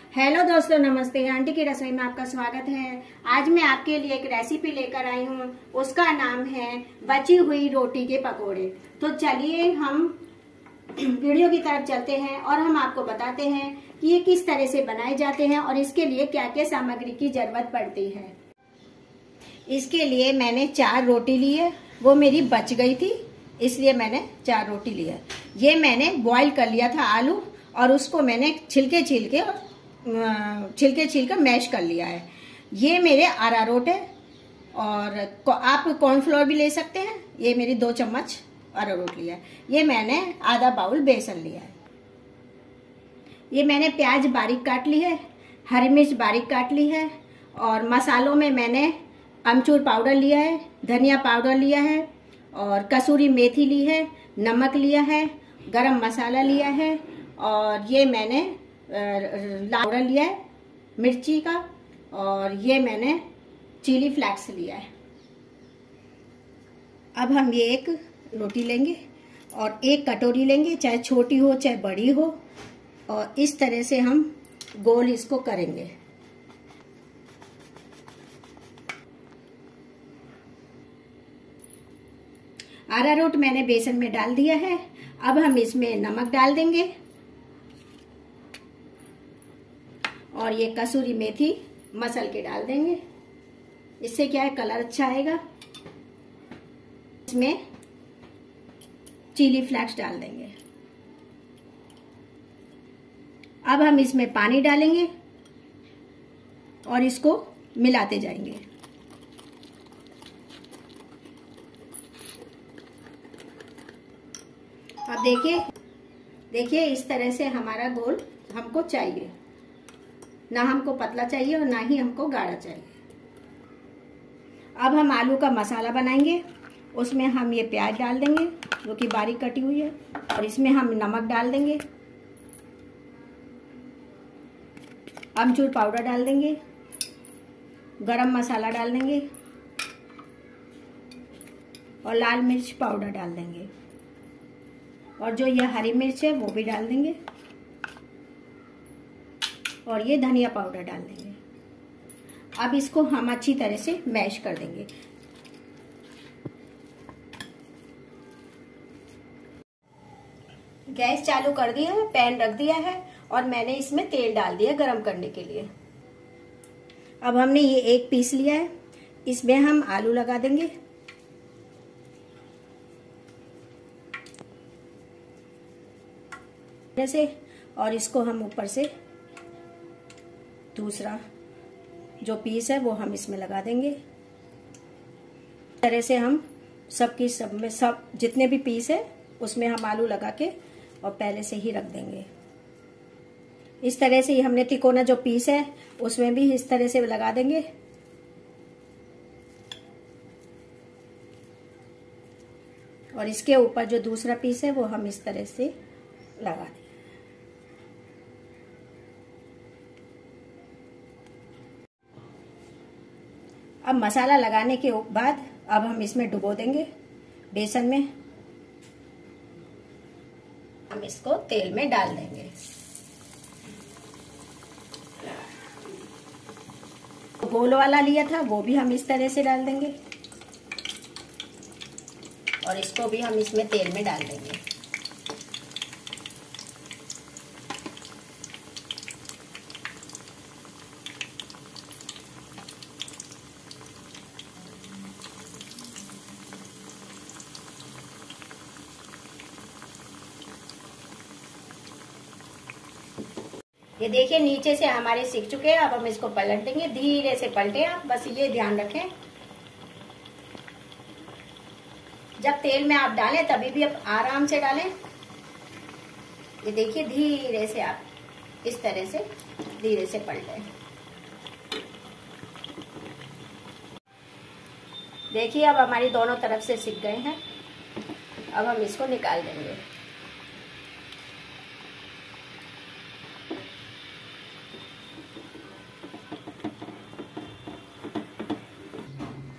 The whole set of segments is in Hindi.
हेलो दोस्तों, नमस्ते। आंटी की रसोई में आपका स्वागत है। आज मैं आपके लिए एक रेसिपी लेकर आई हूँ। उसका नाम है बची हुई रोटी के पकोड़े। तो चलिए हम वीडियो की तरफ चलते हैं और हम आपको बताते हैं कि ये किस तरह से बनाए जाते हैं और इसके लिए क्या क्या सामग्री की जरूरत पड़ती है। इसके लिए मैंने 4 रोटी ली है, वो मेरी बच गई थी इसलिए मैंने 4 रोटी ली है। ये मैंने बॉईल कर लिया था आलू और उसको मैंने छिलके छील कर मैश कर लिया है। ये मेरे अरारोट है और आप कॉर्नफ्लोर भी ले सकते हैं। ये मेरी 2 चम्मच अरारोट लिया है। ये मैंने आधा बाउल बेसन लिया है। ये मैंने प्याज बारीक काट ली है, हरी मिर्च बारीक काट ली है और मसालों में मैंने अमचूर पाउडर लिया है, धनिया पाउडर लिया है और कसूरी मेथी ली है, नमक लिया है, गरम मसाला लिया है और ये मैंने पाउडर लिया है मिर्ची का और ये मैंने चिली फ्लेक्स लिया है। अब हम ये एक रोटी लेंगे और एक कटोरी लेंगे, चाहे छोटी हो चाहे बड़ी हो, और इस तरह से हम गोल इसको करेंगे। अरारोट मैंने बेसन में डाल दिया है। अब हम इसमें नमक डाल देंगे और ये कसूरी मेथी मसल के डाल देंगे। इससे क्या है, कलर अच्छा आएगा। इसमें चिली फ्लेक्स डाल देंगे। अब हम इसमें पानी डालेंगे और इसको मिलाते जाएंगे। अब देखिए इस तरह से हमारा गोल हमको चाहिए। ना हमको पतला चाहिए और ना ही हमको गाढ़ा चाहिए। अब हम आलू का मसाला बनाएंगे। उसमें हम ये प्याज डाल देंगे जो कि बारीक कटी हुई है और इसमें हम नमक डाल देंगे, अमचूर पाउडर डाल देंगे, गरम मसाला डाल देंगे और लाल मिर्च पाउडर डाल देंगे और जो ये हरी मिर्च है वो भी डाल देंगे और ये धनिया पाउडर डाल देंगे। अब इसको हम अच्छी तरह से मैश कर देंगे। गैस चालू कर दिया है, पैन रख दिया है और मैंने इसमें तेल डाल दिया गरम करने के लिए। अब हमने ये एक पीस लिया है, इसमें हम आलू लगा देंगे। जैसे, और इसको हम ऊपर से दूसरा जो पीस है वो हम इसमें लगा देंगे। इस तरह से हम सब में जितने भी पीस है उसमें हम आलू लगा के और पहले से ही रख देंगे। इस तरह से ही हमने तिकोना जो पीस है उसमें भी इस तरह से लगा देंगे। और इसके ऊपर जो दूसरा पीस है वो हम इस तरह से लगा देंगे। अब मसाला लगाने के बाद अब हम इसमें डुबो देंगे बेसन में। हम इसको तेल में डाल देंगे। गोल वाला लिया था वो भी हम इस तरह से डाल देंगे और इसको भी हम इसमें तेल में डाल देंगे। ये देखिए नीचे से हमारे सिक चुके हैं। अब हम इसको पलट देंगे। धीरे से पलटे आप, बस ये ध्यान रखें जब तेल में आप डालें तभी भी आप आराम से डालें। ये देखिए धीरे से आप इस तरह से धीरे से पलटें। देखिए अब हमारी दोनों तरफ से सिक गए हैं। अब हम इसको निकाल देंगे।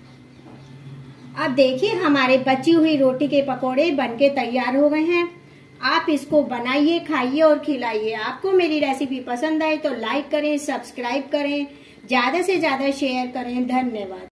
अब देखिए हमारे बची हुई रोटी के पकोड़े बनके तैयार हो गए हैं। आप इसको बनाइए, खाइए और खिलाइए। आपको मेरी रेसिपी पसंद आए तो लाइक करें, सब्सक्राइब करें, ज्यादा से ज्यादा शेयर करें। धन्यवाद।